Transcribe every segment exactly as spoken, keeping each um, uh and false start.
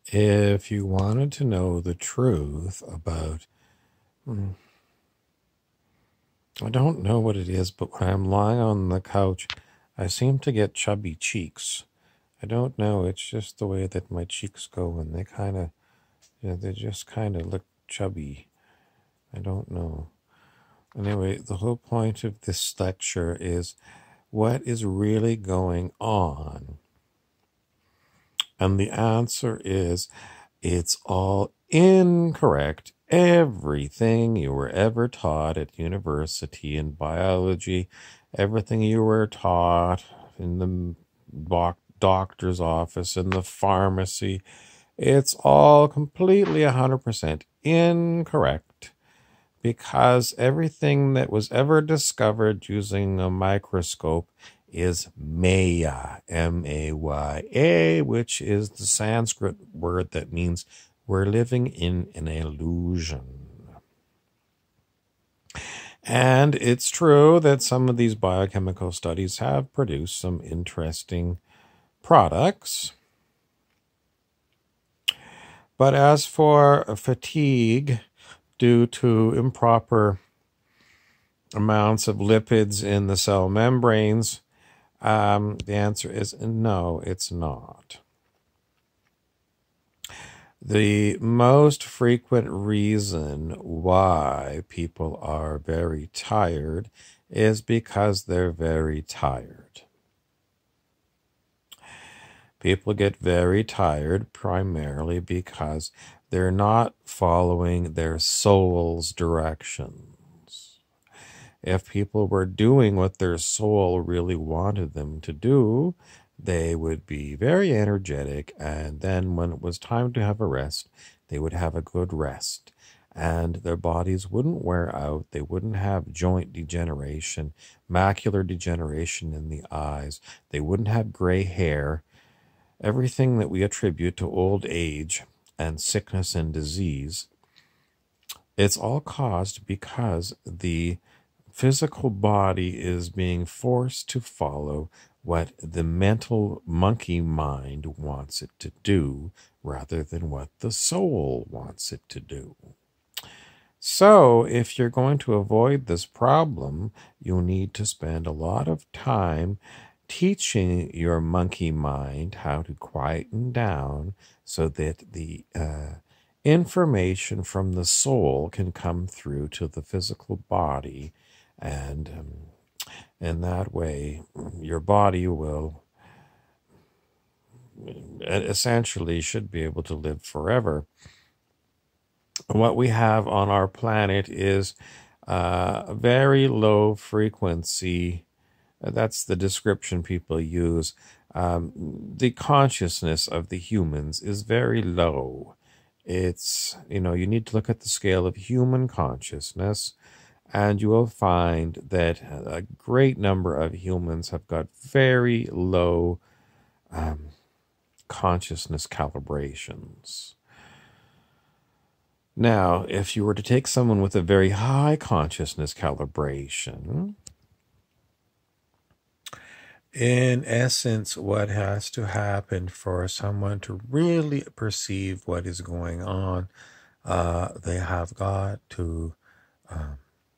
If you wanted to know the truth about, hmm, I don't know what it is, but when I'm lying on the couch, I seem to get chubby cheeks. I don't know. It's just the way that my cheeks go, and they kind of, you know, they just kind of look chubby. I don't know. Anyway, the whole point of this lecture is what is really going on. And the answer is it's all incorrect. Everything you were ever taught at university in biology, everything you were taught in the doc- doctor's office, in the pharmacy, it's all completely one hundred percent incorrect, because everything that was ever discovered using a microscope is Maya, M A Y A, which is the Sanskrit word that means we're living in an illusion. And it's true that some of these biochemical studies have produced some interesting products. But as for fatigue due to improper amounts of lipids in the cell membranes, um, the answer is no, it's not. The most frequent reason why people are very tired is because they're very tired. People get very tired primarily because they're not following their soul's directions. If people were doing what their soul really wanted them to do, they would be very energetic, and then when it was time to have a rest, they would have a good rest. And their bodies wouldn't wear out, they wouldn't have joint degeneration, macular degeneration in the eyes, they wouldn't have gray hair. Everything that we attribute to old age and sickness and disease, it's all caused because the physical body is being forced to follow what the mental monkey mind wants it to do rather than what the soul wants it to do. So if you're going to avoid this problem, you need to spend a lot of time teaching your monkey mind how to quieten down so that the uh, information from the soul can come through to the physical body, and um, in that way your body will essentially should be able to live forever. What we have on our planet is uh, very low frequency. That's the description people use. Um, the consciousness of the humans is very low. It's, you know, you need to look at the scale of human consciousness, and you will find that a great number of humans have got very low um, consciousness calibrations. Now, if you were to take someone with a very high consciousness calibration, in essence, what has to happen for someone to really perceive what is going on, uh, they have got to um,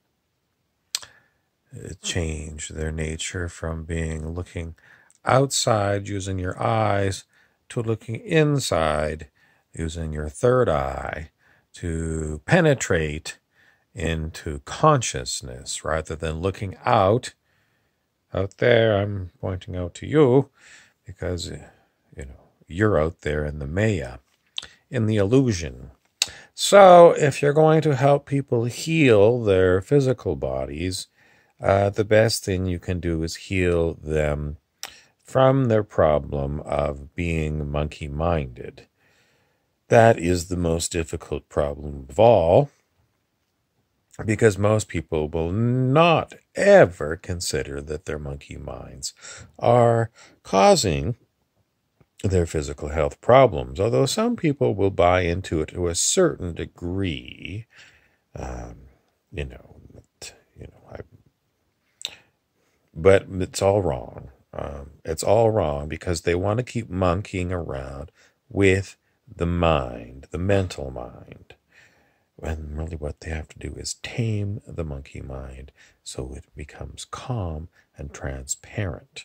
change their nature from being looking outside using your eyes to looking inside using your third eye to penetrate into consciousness rather than looking out. Out there, I'm pointing out to you because, you know, you're out there in the Maya, in the illusion. So if you're going to help people heal their physical bodies, uh, the best thing you can do is heal them from their problem of being monkey-minded. That is the most difficult problem of all, because most people will not ever consider that their monkey minds are causing their physical health problems, although some people will buy into it to a certain degree. Um, you know, you know, I, but it's all wrong. Um, it's all wrong because they want to keep monkeying around with the mind, the mental mind. And really what they have to do is tame the monkey mind so it becomes calm and transparent.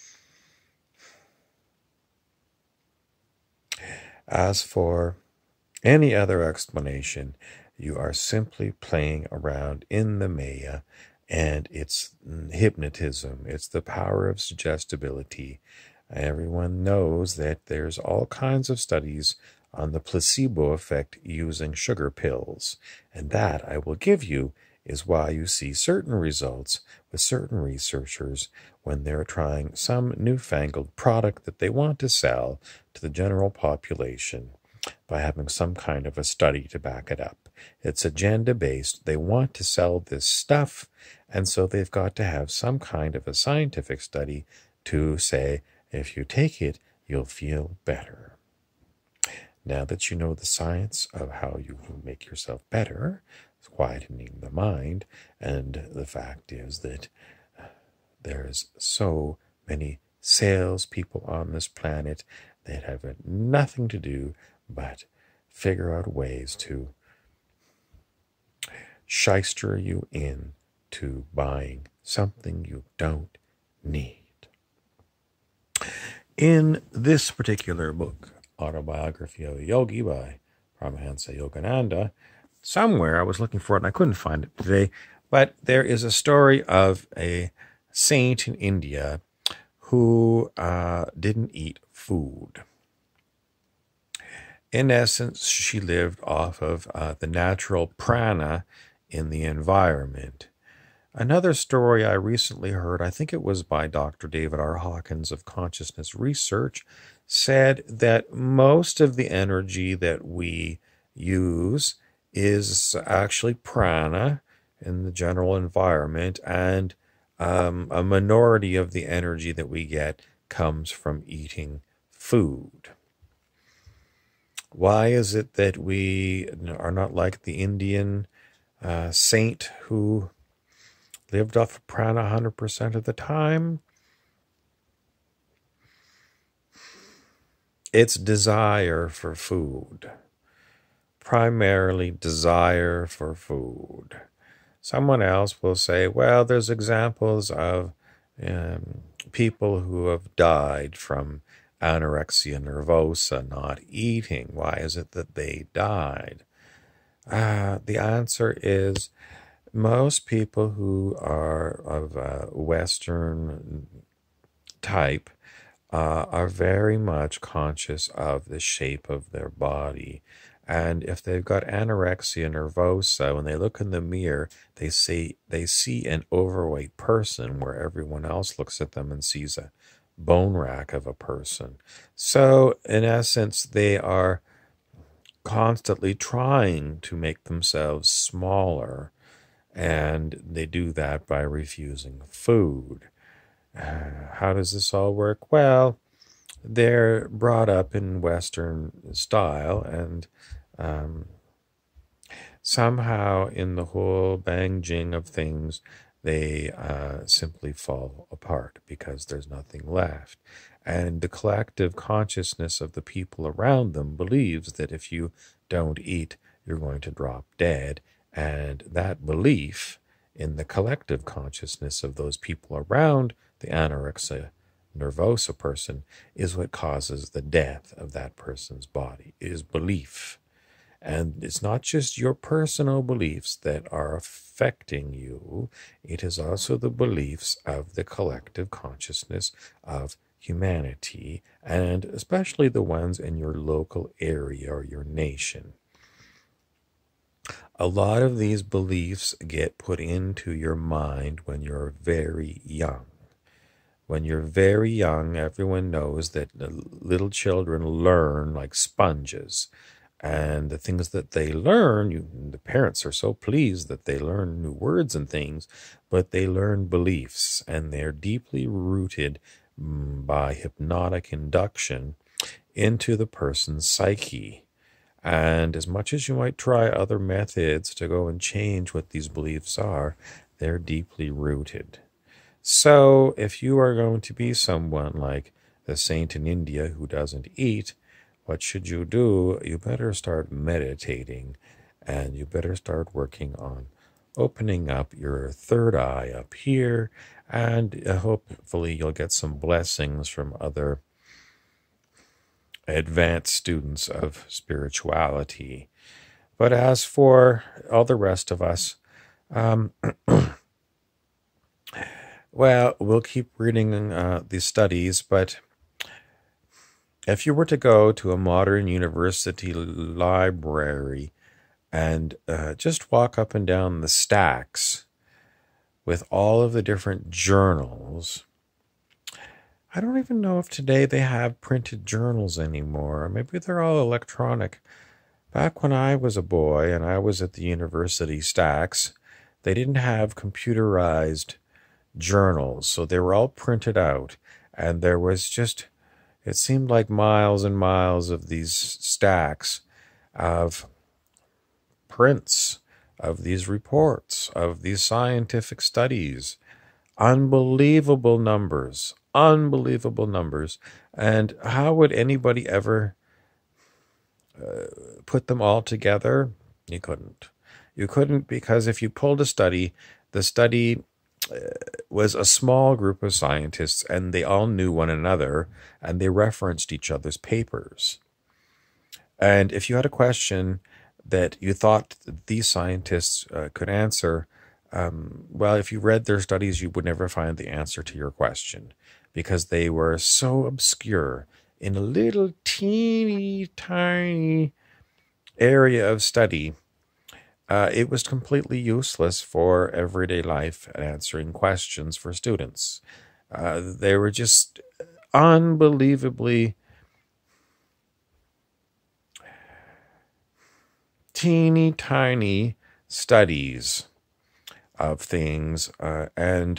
As for any other explanation, you are simply playing around in the Maya, and it's hypnotism. It's the power of suggestibility. Everyone knows that there's all kinds of studies on the placebo effect using sugar pills, and that, I will give you, is why you see certain results with certain researchers when they're trying some newfangled product that they want to sell to the general population by having some kind of a study to back it up. It's agenda-based. They want to sell this stuff, and so they've got to have some kind of a scientific study to say, if you take it, you'll feel better. Now that you know the science of how you make yourself better, quietening the mind, and the fact is that there's so many salespeople on this planet that have nothing to do but figure out ways to shyster you in to buying something you don't need. In this particular book, Autobiography of a Yogi by Paramahansa Yogananda, somewhere I was looking for it and I couldn't find it today, but there is a story of a saint in India who uh, didn't eat food. In essence, she lived off of uh, the natural prana in the environment. Another story I recently heard, I think it was by Doctor David R. Hawkins of Consciousness Research, said that most of the energy that we use is actually prana in the general environment, and um, a minority of the energy that we get comes from eating food. Why is it that we are not like the Indian uh, saint who lived off of prana one hundred percent of the time? It's desire for food. Primarily desire for food. Someone else will say, well, there's examples of um, people who have died from anorexia nervosa, not eating. Why is it that they died? Uh, the answer is most people who are of a Western type uh, are very much conscious of the shape of their body. And if they've got anorexia nervosa, when they look in the mirror, they see, they see an overweight person where everyone else looks at them and sees a bone rack of a person. So, in essence, they are constantly trying to make themselves smaller, and they do that by refusing food. Uh, how does this all work? Well, they're brought up in Western style, and um, somehow in the whole bang-jing of things, they uh, simply fall apart because there's nothing left. And the collective consciousness of the people around them believes that if you don't eat, you're going to drop dead. And that belief in the collective consciousness of those people around the anorexia nervosa person is what causes the death of that person's body. It is belief. And it's not just your personal beliefs that are affecting you. It is also the beliefs of the collective consciousness of humanity, and especially the ones in your local area or your nation. A lot of these beliefs get put into your mind when you're very young. When you're very young, everyone knows that little children learn like sponges. And the things that they learn, you, the parents are so pleased that they learn new words and things, but they learn beliefs, and they're deeply rooted by hypnotic induction into the person's psyche. And as much as you might try other methods to go and change what these beliefs are, they're deeply rooted. So if you are going to be someone like the saint in India who doesn't eat, what should you do? You better start meditating, and you better start working on opening up your third eye up here, and uh, hopefully you'll get some blessings from other advanced students of spirituality. But as for all the rest of us, um, well, we'll keep reading uh, these studies, but if you were to go to a modern university library and uh, just walk up and down the stacks with all of the different journals, I don't even know if today they have printed journals anymore. Maybe they're all electronic. Back when I was a boy and I was at the university stacks, they didn't have computerized journals, so they were all printed out, and there was just, it seemed like miles and miles of these stacks of prints of these reports, of these scientific studies. Unbelievable numbers, unbelievable numbers. And how would anybody ever uh, put them all together? You couldn't. You couldn't, because if you pulled a study, the study uh, was a small group of scientists, and they all knew one another, and they referenced each other's papers. And if you had a question that you thought these scientists uh, could answer, um, well, if you read their studies, you would never find the answer to your question, because they were so obscure in a little teeny tiny area of study. Uh, it was completely useless for everyday life and answering questions for students. Uh, they were just unbelievably teeny tiny studies of things, uh, and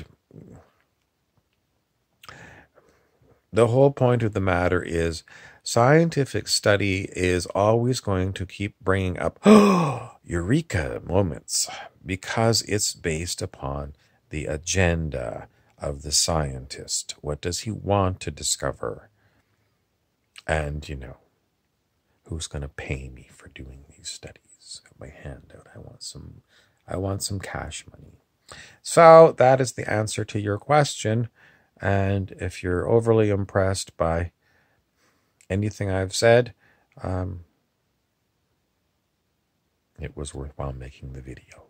the whole point of the matter is scientific study is always going to keep bringing up eureka moments, because it's based upon the agenda of the scientist. What does he want to discover? And, you know, who's going to pay me for doing these studies? Got my hand out. I want some, I want some cash money. So that is the answer to your question. And if you're overly impressed by anything I've said, um, it was worthwhile making the video.